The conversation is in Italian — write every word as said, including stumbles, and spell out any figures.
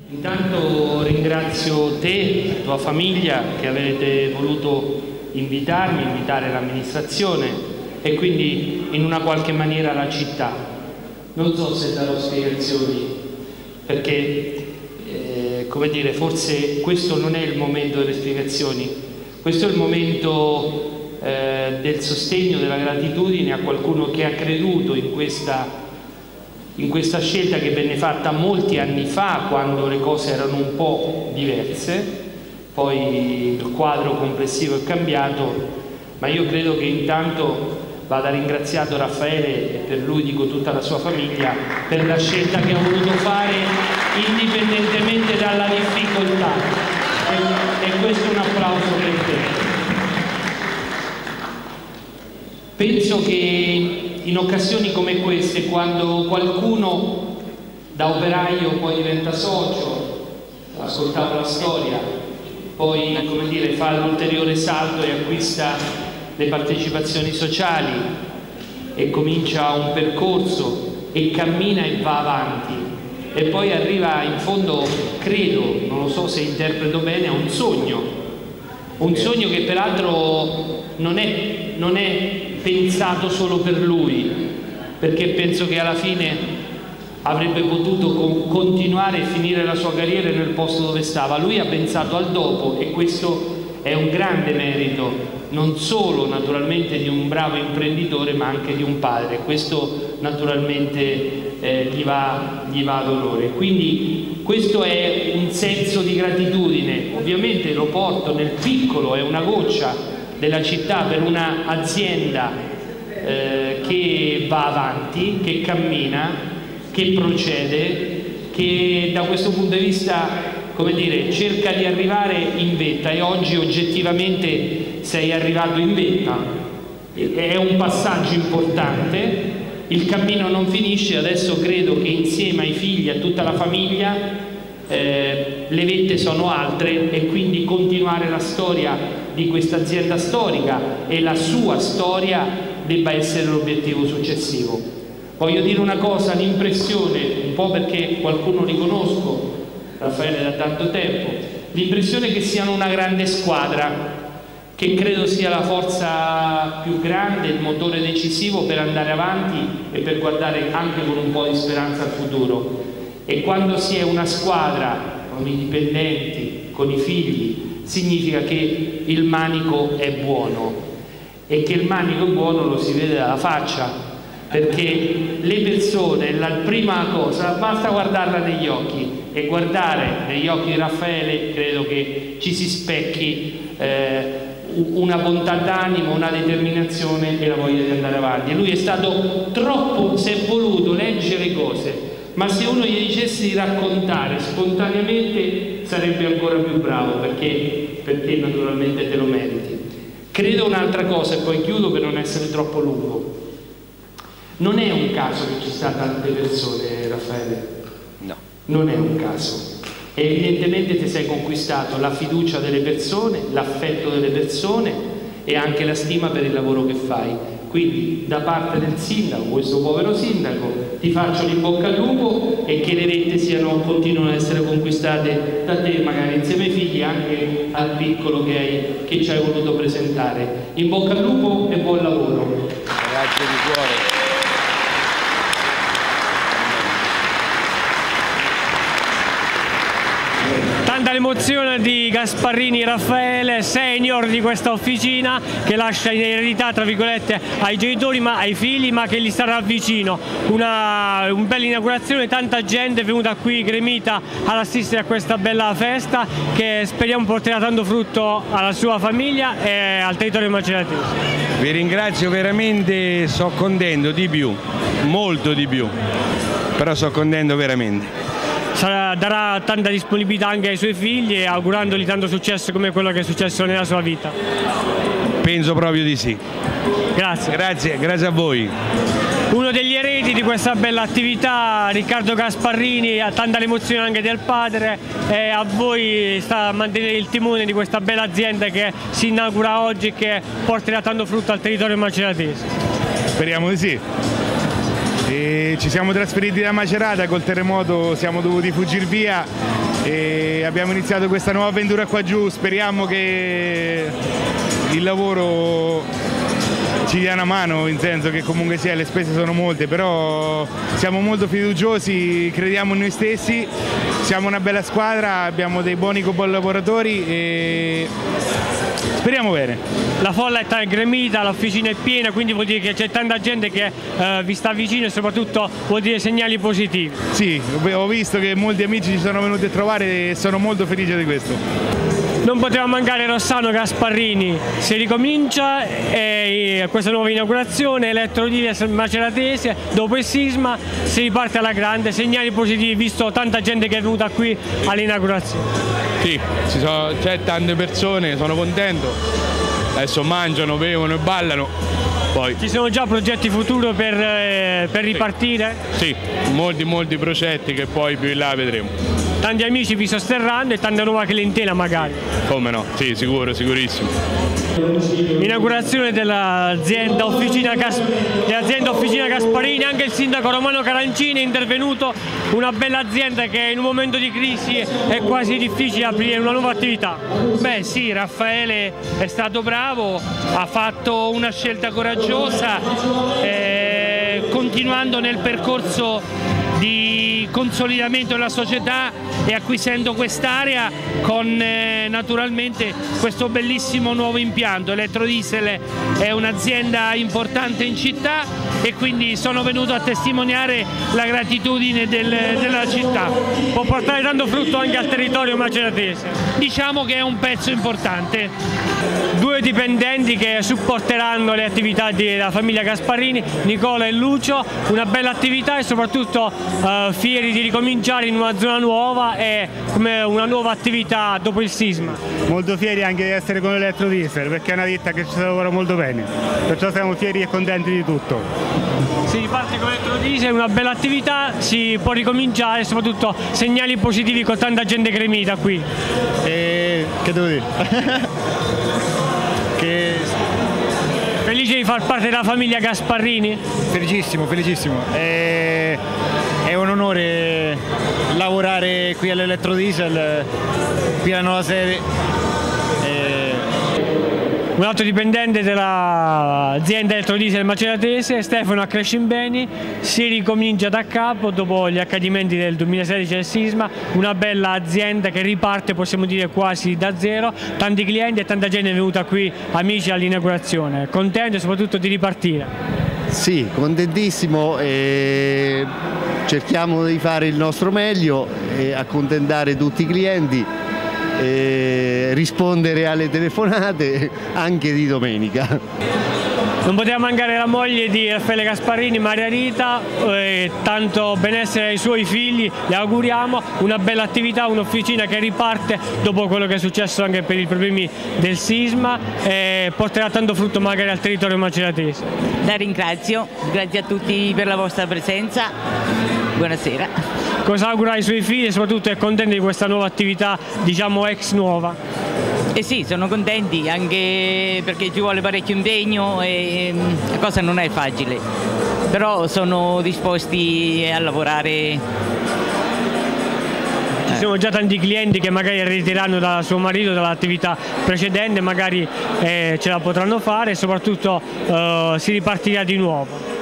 Intanto ringrazio te, la tua famiglia, che avete voluto invitarmi, invitare l'amministrazione e quindi in una qualche maniera la città. Non so se darò spiegazioni, perché eh, come dire, forse questo non è il momento delle spiegazioni, questo è il momento eh, del sostegno, della gratitudine a qualcuno che ha creduto in questa in questa scelta che venne fatta molti anni fa, quando le cose erano un po' diverse. Poi il quadro complessivo è cambiato, ma io credo che intanto vada ringraziato Raffaele, e per lui dico tutta la sua famiglia, per la scelta che ha voluto fare indipendentemente dalla difficoltà, e, e questo è un applauso per te. Penso che in occasioni come queste, quando qualcuno da operaio poi diventa socio, ascoltavo la storia, poi come dire, fa l'ulteriore salto e acquista le partecipazioni sociali e comincia un percorso e cammina e va avanti e poi arriva in fondo, credo, non lo so se interpreto bene, a un sogno, un sogno che peraltro non è, non è pensato solo per lui, perché penso che alla fine avrebbe potuto continuare e finire la sua carriera nel posto dove stava. Lui ha pensato al dopo, e questo è un grande merito, non solo naturalmente di un bravo imprenditore, ma anche di un padre. Questo naturalmente eh, gli va, gli va ad onore. Quindi questo è un senso di gratitudine. Ovviamente lo porto nel piccolo, è una goccia della città per un'azienda eh, che va avanti, che cammina, che procede, che da questo punto di vista, come dire, cerca di arrivare in vetta, e oggi oggettivamente sei arrivato in vetta. È un passaggio importante, il cammino non finisce. Adesso credo che insieme ai figli, a tutta la famiglia, eh, le vette sono altre, e quindi continuare la storia di questa azienda storica e la sua storia debba essere l'obiettivo successivo. Voglio dire una cosa, l'impressione, un po' perché qualcuno li conosco, Raffaele da tanto tempo, l'impressione che siano una grande squadra, che credo sia la forza più grande, il motore decisivo per andare avanti e per guardare anche con un po' di speranza al futuro. E quando si è una squadra con i dipendenti, con i figli, significa che il manico è buono, e che il manico è buono lo si vede dalla faccia, perché le persone, la prima cosa, basta guardarla negli occhi, e guardare negli occhi di Raffaele credo che ci si specchi eh, una bontà d'animo, una determinazione e la voglia di andare avanti. Lui è stato troppo, si è voluto leggere cose, ma se uno gli dicesse di raccontare spontaneamente sarebbe ancora più bravo, perché, perché naturalmente te lo meriti. Credo un'altra cosa, e poi chiudo per non essere troppo lungo. Non è un caso che ci sia tante persone, Raffaele. No. Non è un caso. E evidentemente ti sei conquistato la fiducia delle persone, l'affetto delle persone e anche la stima per il lavoro che fai. Quindi da parte del sindaco, questo povero sindaco, ti faccio l'in bocca al lupo, e che le vette siano, continuano ad essere conquistate da te, magari insieme ai figli, anche al piccolo che, hai, che ci hai voluto presentare. In bocca al lupo e buon lavoro. Grazie di cuore. Tanta l'emozione di Gasparrini Raffaele, senior di questa officina, che lascia in eredità, tra virgolette, ai genitori, ma ai figli, ma che gli starà vicino. Una, una bella inaugurazione, tanta gente è venuta qui gremita ad assistere a questa bella festa, che speriamo porterà tanto frutto alla sua famiglia e al territorio maceratese. Vi ringrazio veramente, sto contento di più, molto di più, però sto contento veramente. Sarà, darà tanta disponibilità anche ai suoi figli, e augurandogli tanto successo come quello che è successo nella sua vita. Penso proprio di sì. Grazie. Grazie, grazie a voi. Uno degli eredi di questa bella attività, Riccardo Gasparrini, ha tanta l'emozione anche del padre, e a voi sta a mantenere il timone di questa bella azienda che si inaugura oggi e che porterà tanto frutto al territorio maceratese. Speriamo di sì. E ci siamo trasferiti da Macerata, col terremoto siamo dovuti fuggire via e abbiamo iniziato questa nuova avventura qua giù. Speriamo che il lavoro ci dia una mano, in senso che comunque sia le spese sono molte, però siamo molto fiduciosi, crediamo in noi stessi, siamo una bella squadra, abbiamo dei buoni collaboratori e speriamo bene. La folla è gremita, l'officina è piena, quindi vuol dire che c'è tanta gente che eh, vi sta vicino e soprattutto vuol dire segnali positivi. Sì, ho visto che molti amici ci sono venuti a trovare e sono molto felice di questo. Non poteva mancare Rossano Gasparrini, si ricomincia e questa nuova inaugurazione, Elettrodiesel Maceratese, dopo il sisma si riparte alla grande, segnali positivi visto tanta gente che è venuta qui all'inaugurazione. Sì, c'è tante persone, sono contento. Adesso mangiano, bevono e ballano. Poi. Ci sono già progetti futuri per, eh, per ripartire? Sì, molti molti progetti che poi più in là vedremo. Tanti amici vi sosterranno e tanta nuova clientela magari. Come no? Sì, sicuro, sicurissimo. Inaugurazione dell'azienda Officina, Gas... dell'azienda Officina Gasparini, anche il sindaco Romano Carancini è intervenuto, una bella azienda che in un momento di crisi è quasi difficile aprire una nuova attività. Beh sì, Raffaele è stato bravo, ha fatto una scelta coraggiosa, eh, continuando nel percorso di consolidamento della società e acquisendo quest'area con eh, naturalmente questo bellissimo nuovo impianto. Elettrodiesel è un'azienda importante in città e quindi sono venuto a testimoniare la gratitudine del, della città. Può portare tanto frutto anche al territorio maceratese. Diciamo che è un pezzo importante. Due dipendenti che supporteranno le attività della famiglia Gasparini, Nicola e Lucio, una bella attività e soprattutto eh, fieri di ricominciare in una zona nuova e come una nuova attività dopo il sisma. Molto fieri anche di essere con Elettrodiesel perché è una ditta che ci lavora molto bene, perciò siamo fieri e contenti di tutto. Si riparte con Elettrodiesel, una bella attività, si può ricominciare e soprattutto segnali positivi con tanta gente gremita qui. E che devo dire? che... Felice di far parte della famiglia Gasparini? Felicissimo, felicissimo. E... È un onore lavorare qui all'Elettrodiesel, qui alla nuova sede. Un altro dipendente dell'azienda Elettrodiesel Maceratese, Stefano Accrescimbeni, si ricomincia da capo dopo gli accadimenti del duemilasedici del sisma, una bella azienda che riparte, possiamo dire, quasi da zero, tanti clienti e tanta gente è venuta qui, amici, all'inaugurazione, contento e soprattutto di ripartire. Sì, contentissimo, e cerchiamo di fare il nostro meglio e accontentare tutti i clienti. E rispondere alle telefonate anche di domenica. Non poteva mancare la moglie di Raffaele Gasparini, Maria Rita, e tanto benessere ai suoi figli, le auguriamo, una bella attività, un'officina che riparte dopo quello che è successo anche per i problemi del sisma e porterà tanto frutto magari al territorio maceratese. La ringrazio, grazie a tutti per la vostra presenza, buonasera. Cosa augura ai suoi figli e soprattutto è contento di questa nuova attività, diciamo ex nuova? Eh sì, sono contenti anche perché ci vuole parecchio impegno e la cosa non è facile, però sono disposti a lavorare. Ci sono già tanti clienti che magari ritireranno da suo marito dall'attività precedente, magari eh, ce la potranno fare e soprattutto eh, si ripartirà di nuovo.